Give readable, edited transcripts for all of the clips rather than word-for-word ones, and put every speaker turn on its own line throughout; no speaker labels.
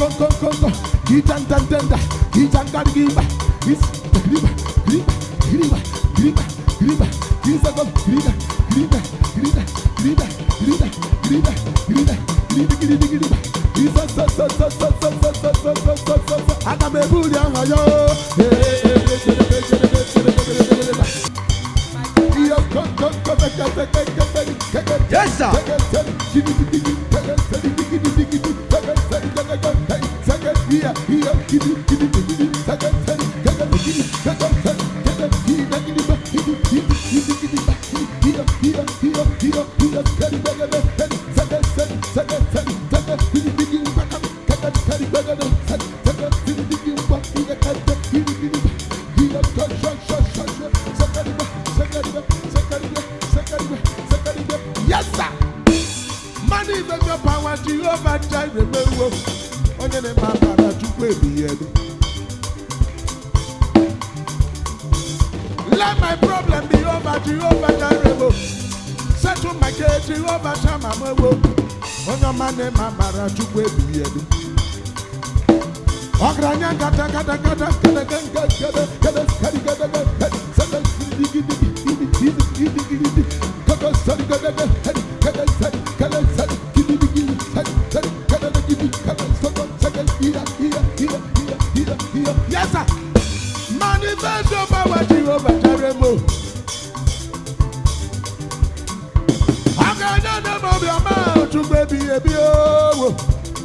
Yes, sir.
Yes, sir. Money is your power, Jehovah Jireh. On your name, my father, to pray me. Let my problem be over, Jehovah Jireh. Settle my case, Jehovah Shammah. On your man, my father, to pray me. Ogranya kata kata kata kata kata yes, sir. Manifest your power, Jehovah Jireh. I can't know your mouth to baby a bio.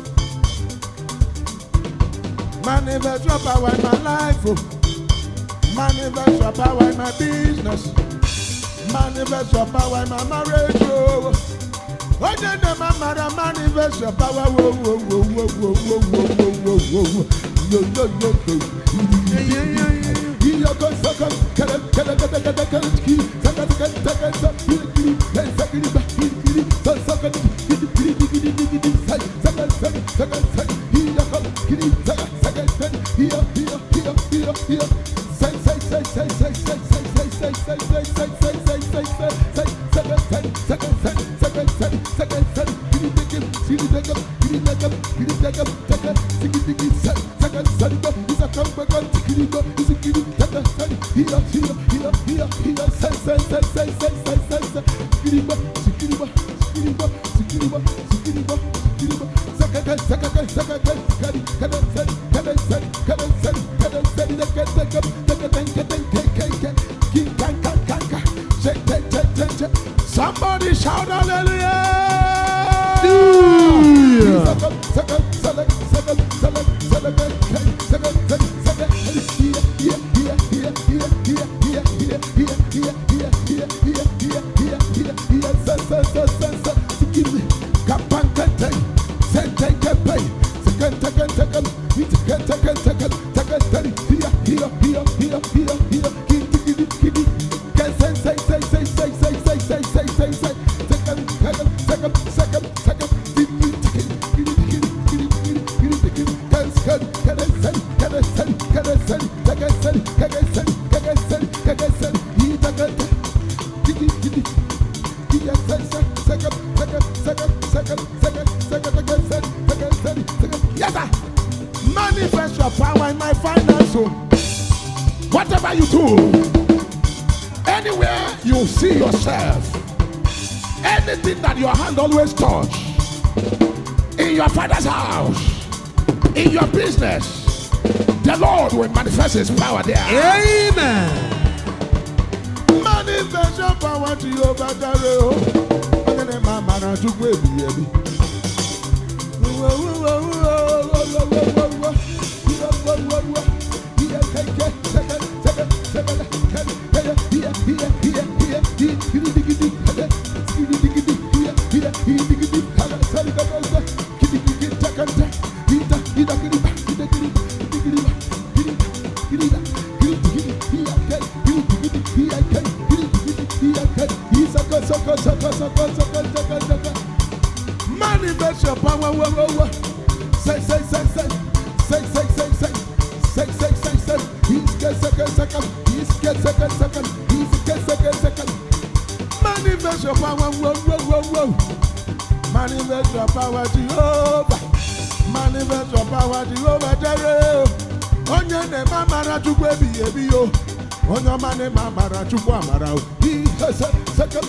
Manifest your power in my life. Manifest your power in my business. Manifest your power in my marriage. Oh, then the mama manifest your power. Whoa, whoa, whoa, whoa, whoa, whoa, whoa, whoa, whoa, whoa. Yo, yo, yo, yo. Somebody shout hallelujah! Yes, sir. Manifest your power in my finance. Whatever you do, anywhere you see yourself, anything that your hand always touch, in your father's house, in your business, the Lord will manifest his power there.
Amen.
Manifest your power to your battle. Manifest your power. Say. Manifest your power. Manifest your power, Jehovah. Manifest your power, Jehovah Jireh. Onye ne mamara chukwu ebi yo. Onye mane mamara chukwu amara. Second.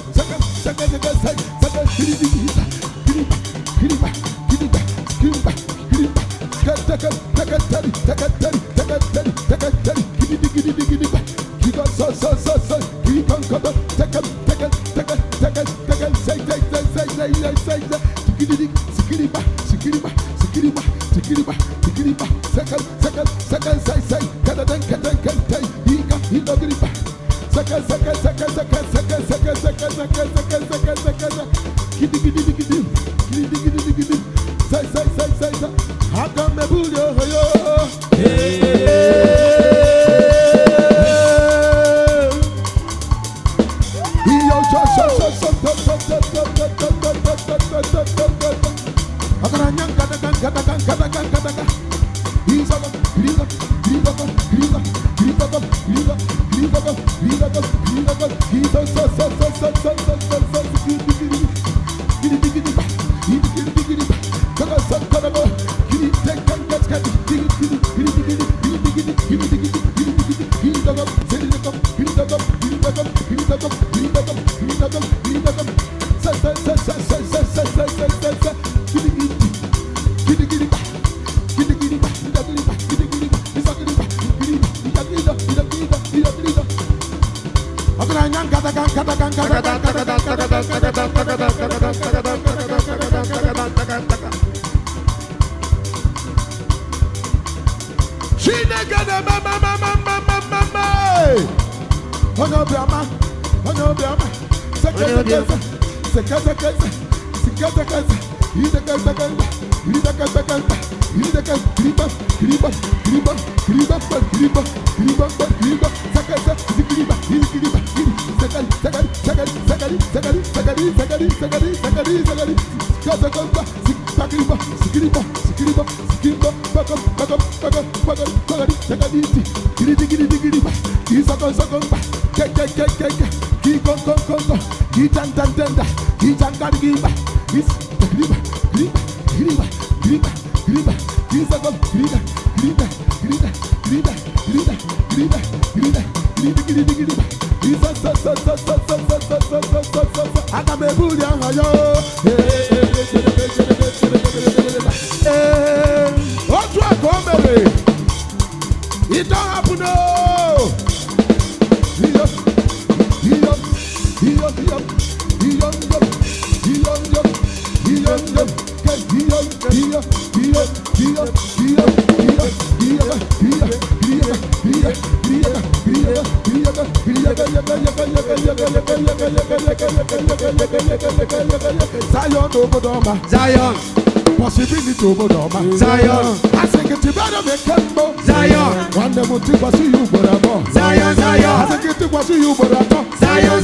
Zion.
Possibility Obodoma.
Zion.
I think it's better make Kembo.
Zion.
One day we'll take you, Bodamo.
Zion.
I think it's you, Bodato.
Zion.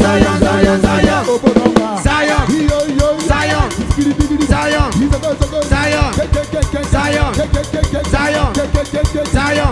Obodoma.
Zion. Zion. Zion. Zion. Zion. Zion. Zion.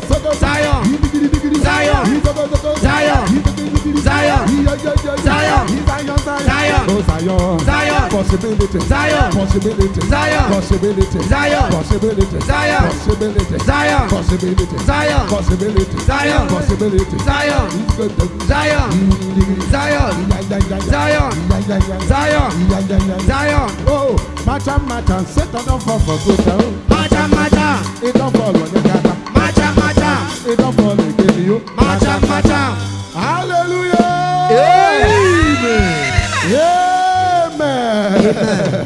Zion.
Possibility.
Zion.
Possibility.
Zion.
Possibility.
Zion.
Possibility.
Zion.
Possibility.
Zion.
Possibility.
Zion.
Possibility.
Zion.
Possibility.
Zion. Zion. Zion. Zion. Zion. Zion.
Oh, Macha, set on for good.
Macha.
It don't fall on the gata.
Macha.
It don't fall again you.
Macha.
Hallelujah.
Amen.
Amen.